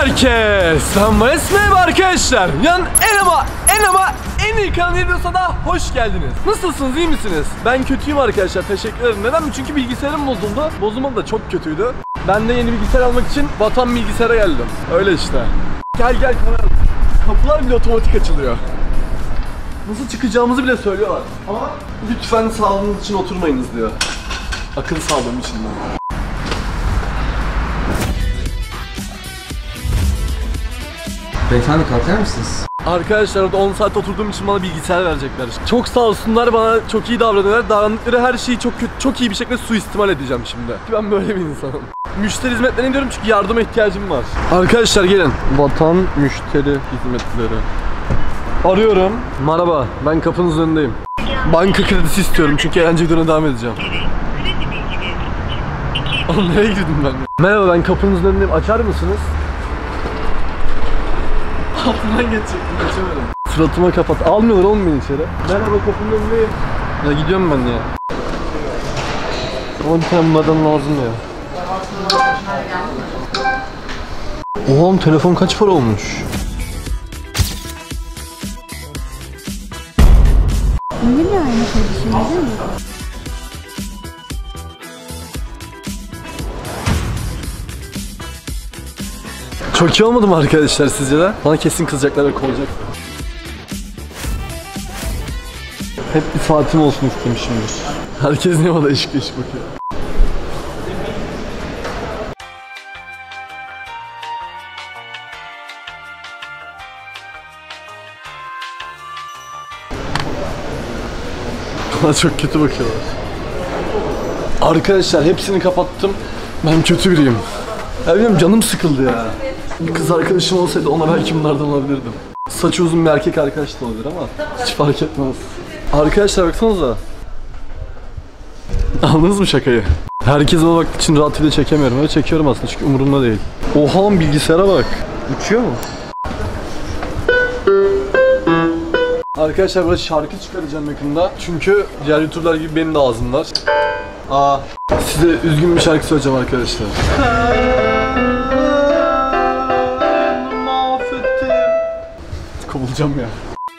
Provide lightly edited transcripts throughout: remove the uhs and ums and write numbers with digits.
Herkese merhaba arkadaşlar. Yani en iyi kanal videosuna da hoş geldiniz. Nasılsınız, iyi misiniz? Ben kötüyüm arkadaşlar, teşekkür ederim. Neden mi? Çünkü bilgisayarım bozuldu. Bozulmadı da çok kötüydü. Ben de yeni bilgisayar almak için Vatan Bilgisayar'a geldim. Öyle işte. Gel kamera. Kapılar bile otomatik açılıyor. Nasıl çıkacağımızı bile söylüyorlar. Ama lütfen sağlığınız için oturmayınız diyor. Akıl sağlığım için de. Beyefendi kalkar mısınız? Arkadaşlar orada 10 saat oturduğum için bana bilgisayar verecekler. Çok sağ olsunlar, bana çok iyi davranıyorlar. Davrandıkları her şeyi çok iyi bir şekilde suistimal edeceğim şimdi. Ben böyle bir insanım. Müşteri hizmetlerine gidiyorum çünkü yardıma ihtiyacım var. Arkadaşlar gelin. Vatan Müşteri Hizmetleri. Arıyorum. Merhaba, ben kapınızın önündeyim. Banka kredisi istiyorum çünkü eğlence videona devam edeceğim. Oğlum nereye girdim ben? Merhaba, ben kapınızın önündeyim. Açar mısınız? Altından geçecektim, geçemedim. Suratıma kapat. Almıyorlar oğlum beni içeri. Merhaba, kapının önündeyim. Ya gidiyorum ben ya. Ama bir tane bunlardan lazım ya. Oğlum telefon kaç para olmuş? Öyle mi aynı şey değil mi? Çok iyi olmadı mı arkadaşlar sizce de? Bana kesin kızacaklar ve kovacaklar. Hep bir saatim olsun istemişimdir. Herkes niye bana iş bakıyor? Bana çok kötü bakıyorlar. Arkadaşlar hepsini kapattım. Ben kötü biriyim. Ya bilmiyorum, canım sıkıldı ya. Bir kız arkadaşım olsaydı ona belki bunlardan alabilirdim. Saçı uzun bir erkek arkadaş da olabilir ama hiç fark etmez. Arkadaşlar baksanıza. Anladınız mı şakayı? Herkes ona baktığı için rahat video çekemiyorum. Öyle çekiyorum aslında çünkü umurumda değil. Oha lan, bilgisayara bak. Uçuyor mu? Arkadaşlar burada şarkı çıkaracağım yakında. Çünkü diğer YouTuber'lar gibi benim de ağzım var. Size üzgün bir şarkı söyleyeceğim arkadaşlar. Kovulacağım ya.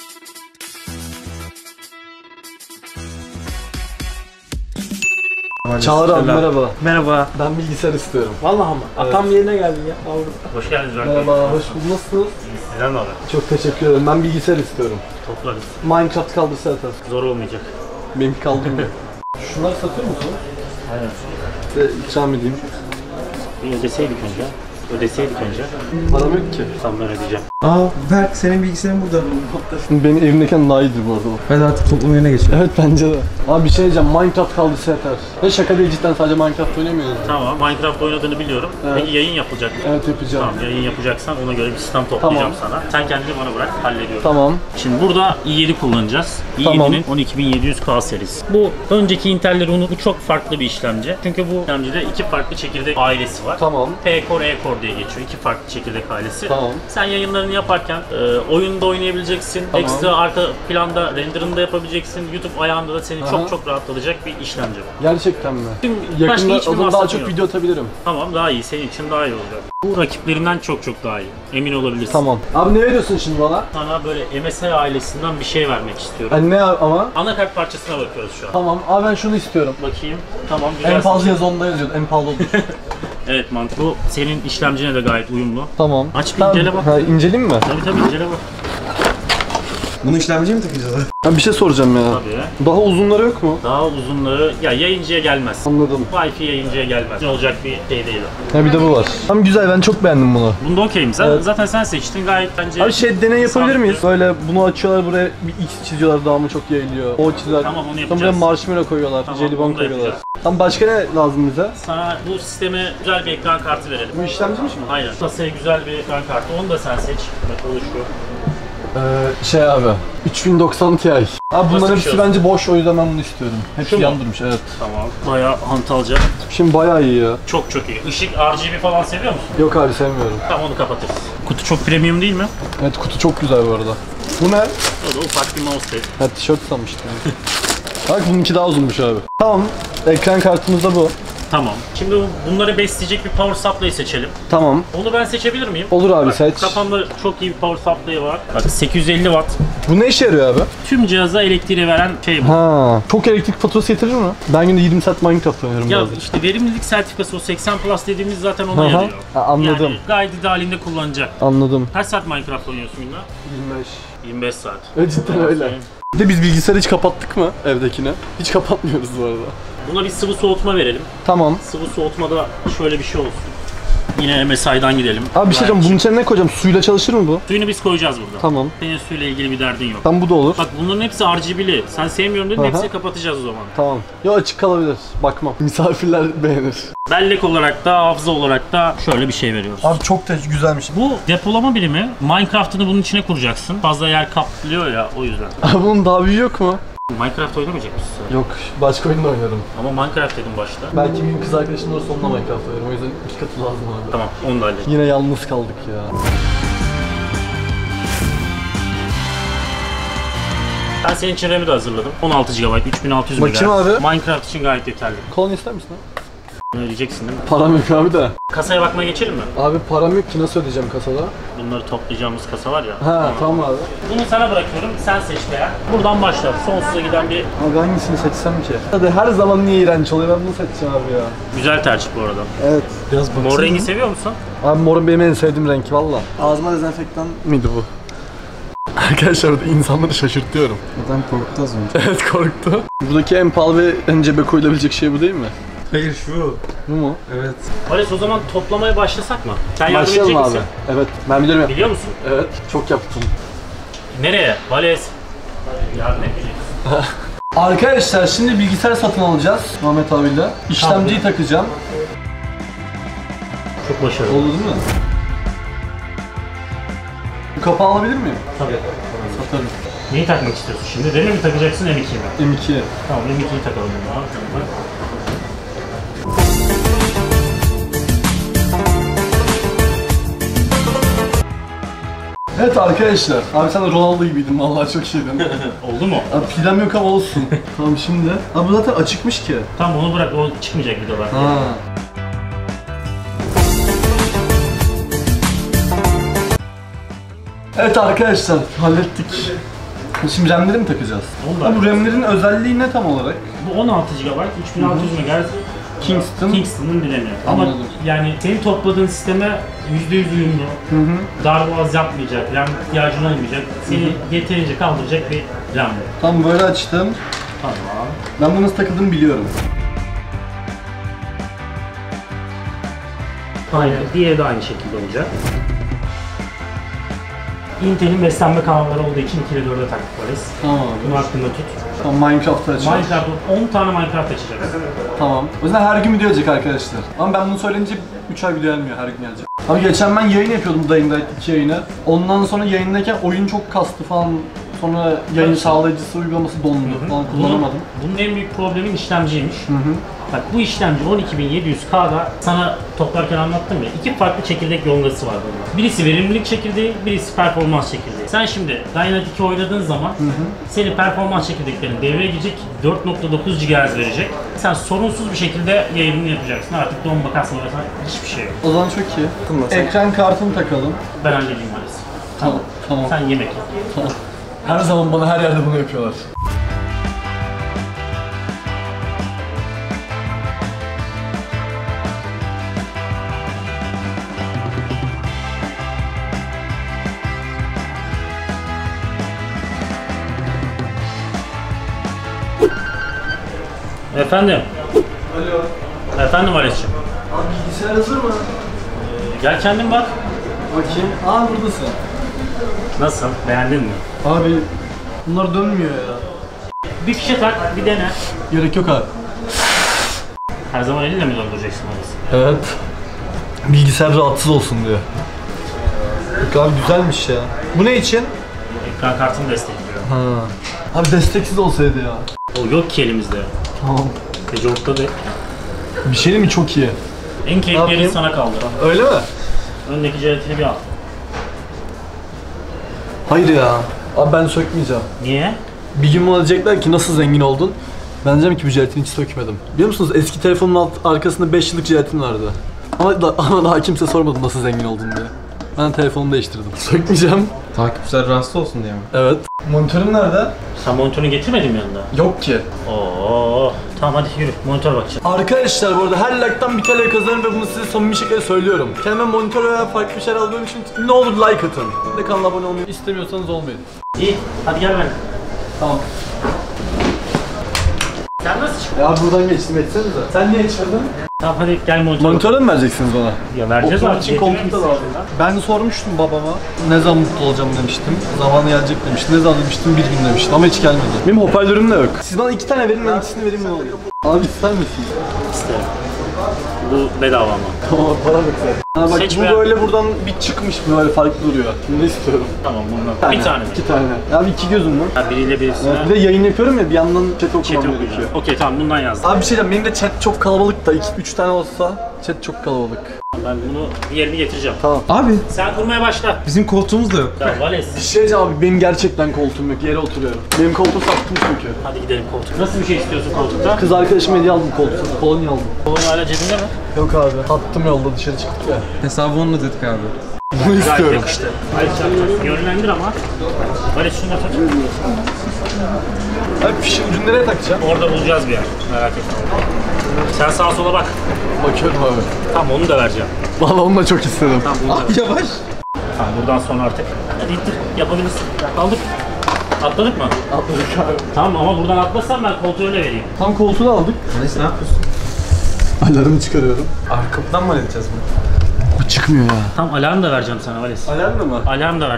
Çağrı abi merhaba. Merhaba. Ben bilgisayar istiyorum. Vallahi mı? Evet. Tam yerine geldin ya. Hoş geldiniz Berk. Merhaba, hoş bulduk. Nasılsınız? Sizden ne haber? Çok teşekkür ederim. Ben bilgisayar istiyorum. Toplarız. Minecraft kaldırsa yeter. Zor olmayacak. Benimki kaldırmıyor. Şunları satıyor musun? Aynen. Size ikram edeyim. Bir ödeseydik önce. Param yok ki. Tam ben ödeyeceğim. Berk senin bilgisayarın burada. Benim evimdeyken daha iyidir bu arada. Ben artık toplum yerine geçiyorum. Evet bence de. Abi bir şey diyeceğim, Minecraft kaldırsa yeter. Ve şaka değil, cidden sadece Minecraft oynamıyoruz. Tamam, Minecraft oynadığını biliyorum. Evet. Peki yayın yapılacak mı? Evet, yapacağım. Tamam, yayın yapacaksan ona göre bir sistem toplayacağım sana. Sen kendini bana bırak, hallediyorum. Tamam. Şimdi burada i7 kullanacağız. Tamam. i7'nin 12700K serisi. Bu önceki Intel'leri unut, bu çok farklı bir işlemci. Çünkü bu işlemcide iki farklı çekirdek ailesi var. Tamam. P-Core, E-Core diye geçiyor. İki farklı çekirdek ailesi. Tamam. Sen yayınlarını yaparken oyunda oynayabileceksin. Tamam. Ekstra arka planda renderını da yapabileceksin. YouTube ayağında da seni Aha. çok rahatlatacak bir işlemci. Gerçekten mi? Başka Yakında hiçbir o zaman daha masrafın çok yok. video atabilirim. Tamam, daha iyi. Senin için daha iyi olacak. Bu rakiplerinden çok daha iyi. Emin olabilirsin. Tamam. Abi ne veriyorsun şimdi bana? Sana böyle MSI ailesinden bir şey vermek istiyorum. Hani ne ama? Anakart parçasına bakıyoruz şu an. Tamam. Abi ben şunu istiyorum. Bakayım. Tamam, güzel. En fazla yazı onda yazıyordu. En pahalı olur. Evet mantıklı. Bu senin işlemcine de gayet uyumlu. Tamam. Aç bir incele bak. Ha, inceleyeyim mi? Tabii incele bak. Bunu işlemciye mi takacağız? Ha, bir şey soracağım ya. Tabii. Daha uzunları yok mu? Daha uzunları ya yayıncıya gelmez. Anladım. Wi-Fi yayıncıya gelmez. Ne olacak bir şey değil o. Ha bir de bu var. Tamam, güzel, ben çok beğendim bunu. Bunda okeyim. Evet. Zaten sen seçtin, gayet bence. Abi şey deney yapabilir sağlıklı. miyiz? Böyle bunu açıyorlar, buraya bir X çiziyorlar, daha mı çok yayılıyor. O çiziyorlar. Tamam, onu Sonra yapacağız. buraya marshmallow koyuyorlar, Tamam, jelibon onu da koyuyorlar. yapacağız. Tamam, başka ne lazım bize? Sana bu sisteme güzel bir ekran kartı verelim. Bu işlemciymiş mi? Aynen. Kasaya güzel bir ekran kartı. Onu da sen seç. Bak o şu. Şey abi, 3090 Ti. Abi bunların Nasıl bir hepsi şey bence boş, o yüzden ben bunu istiyorum. Hepsi Şu mu? yan durmuş, evet. Tamam. Bayağı hantalca. Şimdi bayağı iyi ya. Çok iyi. Işık, RGB falan seviyor musun? Yok abi, sevmiyorum. Tamam, onu kapatırız. Kutu çok premium değil mi? Evet, kutu çok güzel bu arada. Bu ne? O da ufak bir mousepad. Ha, tişört sanmıştım. Bak bununki daha uzunmuş abi. Tamam, ekran kartımız da bu. Tamam. Şimdi bunları besleyecek bir power supply seçelim. Tamam. Onu ben seçebilir miyim? Olur abi, Bak, seç. Kafamda çok iyi bir power supply var. Bak 850 watt. Bu ne işe yarıyor abi? Tüm cihaza elektriği veren şey bu. Ha, çok elektrik faturası getirir mi? Ben günde 20 saat Minecraft oynuyorum Ya bazen. işte verimlilik sertifikası o 80 plus dediğimiz zaten ona Aha, yarıyor. anladım. Yani gayet idealinde kullanacak. Anladım. Kaç saat Minecraft oynuyorsun günde? 25. 25 saat. Evet, cidden öyle. Bir de biz bilgisayarı hiç kapattık mı evdekine? Hiç kapatmıyoruz bu arada. Buna bir sıvı soğutma verelim. Tamam. Sıvı soğutmada şöyle bir şey olsun. Yine MSI'dan gidelim. Abi bir şey diyeceğim, bunun içine ne koyacağım? Suyla çalışır mı bu? Suyunu biz koyacağız burada. Tamam. Senin suyla ilgili bir derdin yok. Tam bu da olur. Bak bunların hepsi RGB'li. Sen sevmiyorum dedin, Aha. hepsini kapatacağız o zaman. Tamam. Ya açık kalabilir. Bakmam. Misafirler beğenir. Bellek olarak da, hafıza olarak da şöyle bir şey veriyoruz. Abi çok da güzelmiş. Bu depolama birimi. Minecraft'ını bunun içine kuracaksın. Fazla yer kaplıyor ya, o yüzden. Abi bunun daha büyüğü yok mu? Minecraft oynamayacak mısın sen? Yok. Başka oyunda oynarım. Ama Minecraft dedim başta. Belki bir gün kız arkadaşım olursa onunla Minecraft oynarım. O yüzden 2 katı lazım abi. Tamam, onu da halledin. Yine yalnız kaldık ya. Ben senin için RAM'i de hazırladım. 16 GB, 3600 MHz. Bakayım abi. Minecraft için gayet yeterli. Kolon ister misin abi? Bunu ödeyeceksin değil mi? Param yok abi de. Kasaya bakmaya geçelim mi? Abi param yok ki, nasıl ödeyeceğim kasada? Bunları toplayacağımız kasa var ya. Ha tamam abi. Bunu sana bırakıyorum, sen seç beğen. Buradan başla. Sonsuza giden bir Abi hangisini seçsem ki? Hadi her zaman niye iğrenç oluyor, ben bunu seçeceğim abi ya. güzel tercih bu arada. Evet. Biraz baksana. Mor rengi seviyor musun? Abi morun benim en sevdiğim renk valla. Ağzıma dezenfektan mıydı bu? Arkadaşlar burada insanları şaşırtıyorum. Adam korktu az önce. Evet, korktu. Buradaki en pahalı ve en cebe koyulabilecek şey bu değil mi? Hayır şu. Bu mu? Evet. Vales, o zaman toplamaya başlasak mı? Sen yardım Başlayalım edecek abi. misin? Evet, ben bilirim ya. Biliyor musun? Evet, çok yaptım. Nereye? Vales. Yardım edecek. Arkadaşlar şimdi bilgisayar satın alacağız Mehmet abiyle. İşlemciyi takacağım. Çok başarılı. Oldu değil mi? Bu kapağı alabilir miyim? Tabii. Satarım. Neyi takmak istiyorsun şimdi? Demir mi takacaksın, M2'yi mi? M2. Tamam, M2'yi takalım. Evet arkadaşlar. Abi sen de Ronaldo gibiydin vallahi, çok iyiydin. Oldu mu? Abi pilem yok ama olsun. Tamam şimdi. Abi bu zaten açıkmış ki. Tamam, onu bırak, o çıkmayacak videolar. Ha. Evet arkadaşlar, hallettik. Şimdi RAM'leri mi takacağız? Onu da Abi bu halledeceğiz. RAM'lerin özelliği ne tam olarak? Bu 16 GB, 3600 MHz Kingston'ın bileni. Ama Anladım. yani senin topladığın sisteme %100 uyumlu. Darboğaz yapmayacak, RAM ihtiyacın olmayacak. Seni yeterince kaldıracak bir RAM bu. Tam böyle açtım. Tamam. Ben bunu nasıl takıldığımı biliyorum. Aynen. Diğeri de aynı şekilde olacak. Intel'in beslenme kanalları olduğu için 2 ile 4'e taktık Vales. Tamam Bunu abi. aklında tut. Tamam, Minecraft'ı açacağım. Minecraft 10 tane Minecraft açacağız. Tamam. O yüzden her gün video gelecek arkadaşlar. Ama ben bunu söyleyince 3 ay video gelmiyor, her gün gelecek. Abi geçen ben yayın yapıyordum Dying Light 2 yayını. Ondan sonra yayındayken oyun çok kastı falan. Sonra yayın sağlayıcısı uygulaması dondu falan, kullanamadım. Bunun en büyük problemin işlemciymiş. Bak bu işlemci 12700K'da sana toplarken anlattım ya, iki farklı çekirdek yongası var bunda. Birisi verimlilik çekirdeği, birisi performans çekirdeği. Sen şimdi Dying Light 2 oynadığın zaman senin performans çekirdeklerin devreye girecek, 4.9 GHz verecek. Sen sorunsuz bir şekilde yayınını yapacaksın. Artık donma kasma hiçbir şey yok. O zaman çok iyi. Ekran kartını takalım. Ben halledeyim maalesef. Tamam. Tamam. Sen yemek yap. Tamam. Her zaman bana her yerde bunu yapıyorlar. Efendim? Alo. Efendim Vales'ciğim. Abi bilgisayar hazır mı? Gel kendin bak. Bakayım. Aa, buradasın. Nasıl? Beğendin mi? Abi bunlar dönmüyor ya. Bir fişe tak, bir dene. Gerek yok abi. Her zaman elinle mi döndüreceksin Vales? Evet. Bilgisayar rahatsız olsun diyor. Yok abi, güzelmiş ya. Bu ne için? Ekran kartını destekliyor. Ha. Abi desteksiz olsaydı ya. O yok ki elimizde. Tamam. Peugeot'ta da Bir şey mi, çok iyi. en keyifli yapayım? yerin sana kaldı. Öyle mi? Öndeki jelatini bir al. Hayır ya. Abi ben sökmeyeceğim. Niye? Bir gün bana diyecekler ki nasıl zengin oldun? Ben diyeceğim ki bu jelatini hiç sökmedim. Biliyor musunuz eski telefonun arkasında 5 yıllık jelatin vardı. Ama daha kimse sormadı nasıl zengin oldun diye. Ben telefonumu değiştirdim. Sökmeyeceğim. Takipçiler rahatsız olsun diye mi? Evet. Monitörüm nerede? Sen monitörünü getirmedin mi yanında? Yok ki. Oo, tamam hadi yürü monitör bakacağım. Arkadaşlar bu arada her like'tan bir TL kazanırım ve bunu size samimi bir şekilde söylüyorum. Kendime monitör veya farklı bir şeyler aldığım için ne olur like atın. Ve kanala abone olmayı istemiyorsanız olmayın. İyi hadi gel ben. Tamam. Sen nasıl çıktın? Ya buradan geçtim etsenize. Sen niye çıkardın? Tamam hadi gel monitör. Monitörü mü vereceksiniz bana? Ya vereceğiz Oturmak abi. için koltukta da var. Ben sormuştum babama. Ne zaman mutlu olacağım demiştim. Zamanı gelecek demişti. Ne zaman demiştim? Bir gün demişti ama hiç gelmedi. Benim hoparlörüm de yok. Siz bana 2 tane verin ben ikisini vereyim ne oluyor? Abi ister misin? İsterim. Bu bedava ama. Tamam para bak sen. Ha bak Seç bu beğen. böyle buradan bir çıkmış böyle farklı duruyor. Bunu istiyorum. Tamam bundan. Bir tane mi? 2 tane. Abi 2 gözüm var. Ha, biriyle birisine. Bir de yayın yapıyorum ya bir yandan chat Chat okumam okuyacağım. gerekiyor. Okey tamam bundan yazdım. Abi bir şey diyeceğim benim de chat çok kalabalık da 2-3 tane olsa chat çok kalabalık. Ben bunu diğerini getireceğim. Tamam. Abi Sen kurmaya başla. bizim koltuğumuz da yok. Ya Vales. Bir şey diyeceğim abi benim gerçekten koltuğum yok yere oturuyorum. Benim koltuğu sattım çünkü. Hadi gidelim koltuk. Nasıl bir şey istiyorsun koltukta? Kız arkadaşım hediye aldım koltuğu. Polonya aldım. Kolun hala cebinde mi? Yok abi. Attım yolda dışarı çıktık ya. Hesabı onunla dedik abi. Bunu Gayet istiyorum. yakıştı. Hayır sen yönlendir ama. Vales şunu da tut. Abi fişi ucunu nereye takacağım? Orada bulacağız bir yer. Merak etme. Sen sağa sola bak. Bakıyorum abi. Tamam onu da vereceğim. Vallahi onu da çok istedim. Tamam bunu da ver. Abi yavaş. Tamam buradan sonra artık. Hadi ittir. Yapabilirsin. Aldık. Atladık mı? Atladık abi. Tamam ama buradan atlasam ben koltuğu öyle vereyim. Tam koltuğunu aldık. Neyse ne yapıyorsun? Alarmı çıkarıyorum. Arkamdan mı halledeceğiz bunu? Bu çıkmıyor ya. Tam alarm da vereceğim sana Vales. Alarm mı? Alarm da ver.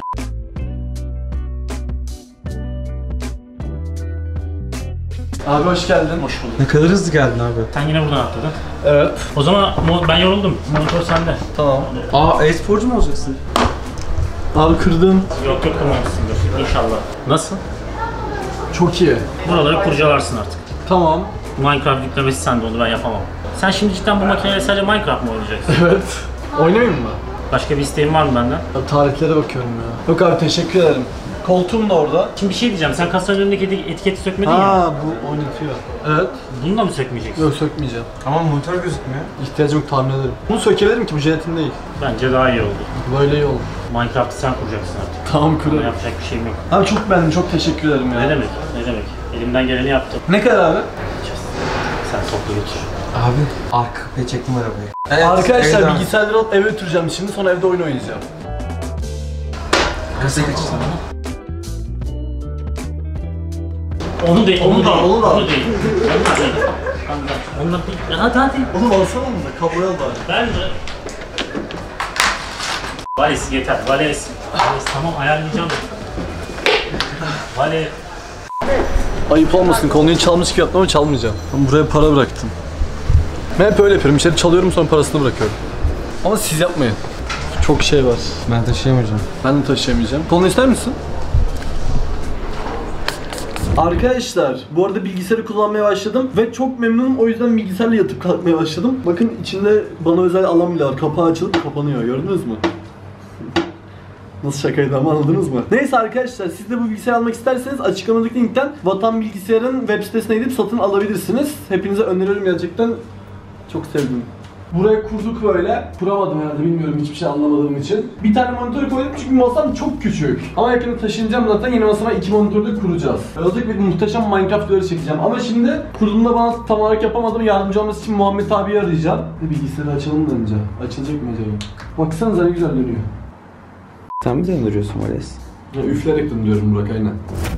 Abi hoş geldin. Hoş bulduk. Ne kadar hızlı geldin abi. Sen yine buradan atladın. Evet. O zaman ben yoruldum. Monitör sende. Tamam. Aa e-sporcu mu olacaksın? Abi kırdım. Yok yok kırmamışsındır. İnşallah. Nasıl? Çok iyi. Buraları kurcalarsın artık. Tamam. Minecraft yüklemesi sende onu ben yapamam. Sen şimdi cidden bu makineyle sadece Minecraft mı oynayacaksın? Evet. Oynamayayım mı? Başka bir isteğin var mı benden? Abi tarihlere bakıyorum ya. Yok abi teşekkür ederim. Koltuğum da orada. Şimdi bir şey diyeceğim. Sen kasanın önündeki etiketi sökmedin ya. Ha bu oynatıyor. Evet. Bunu da mı sökmeyeceksin? Yok sökmeyeceğim. Ama monitör gözükmüyor. İhtiyacım yok tahmin ederim. Bunu sökebilirim ki bu jelatin değil. Bence daha iyi oldu. Böyle iyi olur. Minecraft'ı sen kuracaksın artık. Tamam Buna kurarım. yapacak bir şeyim yok. Abi çok beğendim çok teşekkür ederim ya. Ne demek? Ne demek? Elimden geleni yaptım. Ne kadar abi? Sen topla götür. Abi arka kapıya çektim arabayı. Arkadaşlar evden. bilgisayarları alıp eve götüreceğim şimdi sonra evde oyun oynayacağım. Kasa geçeceğim. Onu değil, Onu da al, onu da al. Onu değil. Onu da değil. Onu da değil. Hadi hadi. Oğlum alsana onu da kabloya al bari. Ben de. Vales yeter. Vales. Vales tamam ayarlayacağım. Vales. Ayıp olmasın konuyu çalmış gibi yaptım ama çalmayacağım. Ben buraya para bıraktım. Ben hep öyle yapıyorum. İçeri çalıyorum sonra parasını bırakıyorum. Ama siz yapmayın. Çok şey var. Ben taşıyamayacağım. Ben de taşıyamayacağım. Konu ister misin? Arkadaşlar bu arada bilgisayarı kullanmaya başladım ve çok memnunum o yüzden bilgisayarla yatıp kalkmaya başladım. Bakın içinde bana özel alan bile var. Kapağı açılıp kapanıyor gördünüz mü? Nasıl şakaydı ama anladınız mı? Neyse arkadaşlar siz de bu bilgisayarı almak isterseniz açıklamadaki linkten Vatan Bilgisayar'ın web sitesine gidip satın alabilirsiniz. Hepinize öneriyorum gerçekten. Çok sevdim. Buraya kurduk böyle. Kuramadım herhalde bilmiyorum hiçbir şey anlamadığım için. Bir tane monitör koydum çünkü masam çok küçük. Ama yakında taşınacağım zaten yeni masama 2 monitörde kuracağız. Özellikle bir muhteşem Minecraft videoları çekeceğim. Ama şimdi kurduğumda bana tam olarak yapamadım. Yardımcı olması için Muhammed abiyi arayacağım. Bilgisayarı açalım da önce. Açılacak mı acaba? Baksanıza ne güzel dönüyor. Sen mi döndürüyorsun Vales? Ya, üflerek döndürüyorum Burak aynen.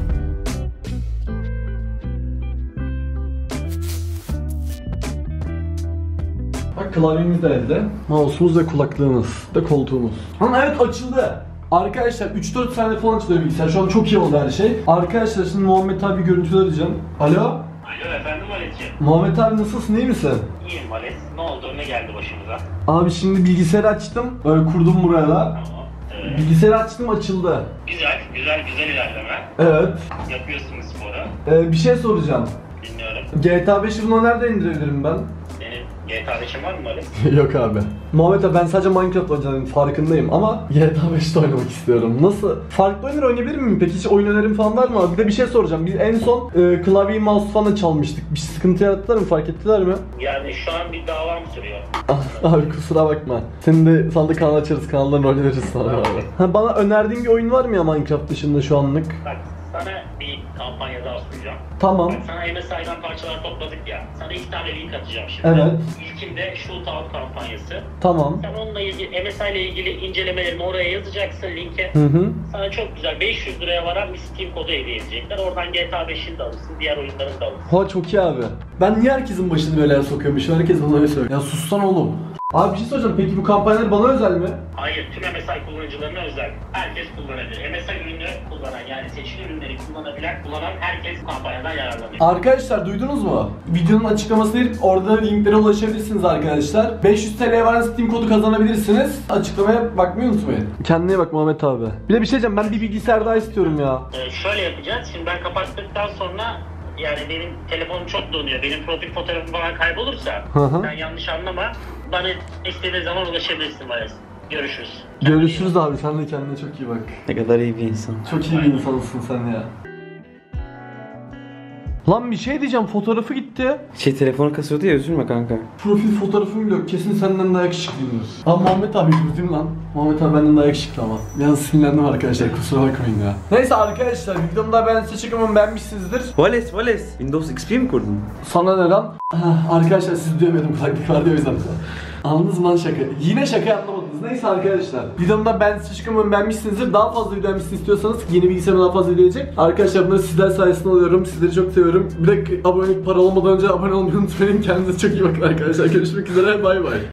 Bak klavyemiz de elde. Mouse'umuz ve kulaklığımız ve koltuğumuz. Ha evet açıldı. Arkadaşlar 3-4 saniye falan açılıyor bilgisayar. Şu an çok iyi oldu her şey. Arkadaşlar şimdi Muhammed abi görüntüler arayacağım. Alo? Alo efendim Vales'ciğim. Muhammed abi nasılsın iyi misin? İyiyim Vales. Ne oldu? Ne geldi başımıza? Abi şimdi bilgisayarı açtım. Böyle kurdum buraya da. Tamam. Evet. Bilgisayarı açtım açıldı. Güzel, güzel, güzel ilerleme. Evet. Yapıyorsunuz sporu. Bir şey soracağım. Dinliyorum. GTA 5'i buna nerede indirebilirim ben? Senin GTA 5'in var mı öyle? Yok abi. Muhammed abi ben sadece Minecraft oynayacağım farkındayım ama GTA 5'te oynamak istiyorum. Nasıl? Farklı oyunlar oynayabilir miyim? Peki hiç oyun önerim falan var mı abi? Bir de bir şey soracağım. Biz en son klavyeyi mouse falan çalmıştık. Bir sıkıntı yarattılar mı? Fark ettiler mi? Yani şu an bir davam sürüyor. Abi kusura bakma. Senin de sana da kanal açarız. Kanaldan rol veririz sana abi. Ha, bana önerdiğin bir oyun var mı ya Minecraft dışında şu anlık? Bak sana bir kampanya daha sunacağım. Tamam. Bak sana MSI'dan parçalar topladık ya. Sana 2 tane link atacağım şimdi. Evet. İlkinde Shootout kampanyası. Tamam. Sen onunla ilgili, MSI ile ilgili incelemelerini oraya yazacaksın linke. Hı hı. Sana çok güzel 500 liraya varan bir Steam kodu hediye edecekler. Oradan GTA 5'ini de alırsın, diğer oyunların da alırsın. Ha çok iyi abi. Ben niye herkesin başını belaya sokuyormuş? Herkes bana öyle söylüyor. Ya sussan oğlum. Abi bir şey soracağım. Peki bu kampanyalar bana özel mi? Hayır, tüm MSI kullanıcılarına özel. Herkes kullanabilir. MSI ürünü kullanan, yani seçili ürünleri kullanan herkes kampanyadan yararlanıyor. Arkadaşlar duydunuz mu? Videonun açıklamasına girip orada linklere ulaşabilirsiniz arkadaşlar. 500 TL varan Steam kodu kazanabilirsiniz. Açıklamaya bakmayı unutmayın. Kendine iyi bak Muhammed abi. Bir de bir şey diyeceğim. Ben bir bilgisayar daha istiyorum ya. Şöyle yapacağız. Şimdi ben kapattıktan sonra yani benim telefonum çok donuyor. Benim profil fotoğrafım falan kaybolursa hı. sen yanlış anlama. Bana istediğin zaman ulaşabilirsin Vales. Görüşürüz. Görüşürüz abi. Sen de kendine çok iyi bak. Ne kadar iyi bir insan. Çok iyi bir insansın sen ya. Lan bir şey diyeceğim. Fotoğrafı gitti. Telefonu kasıyordu ya, üzülme kanka. Profil fotoğrafım yok. Kesin senden daha yakışıklıyım. Aa Muhammed abi üzüldüm lan. Muhammed abi benden daha yakışıklı ama. Biraz sinirlendim arkadaşlar. Kusura bakmayın ya. Neyse arkadaşlar videomda ben size çıkımımı beğenmişsinizdir. Wallace. Windows XP mi kurdun? Sana ne lan? Arkadaşlar siz duyamadım kulaklık vardı o yüzden. Anladınız mı lan şaka? Yine şaka anlamadınız. Neyse arkadaşlar. Videomda ben size çıkımımı beğenmişsinizdir. Daha fazla video beğenmişsiniz istiyorsanız yeni bilgisayarıma daha fazla video gelecek. Arkadaşlar bunları sizler sayesinde alıyorum. Sizleri çok seviyorum. Bir de abonelik para olmadan önce abone olmayı unutmayın. Kendinize çok iyi bakın arkadaşlar. Görüşmek üzere. Bay bay.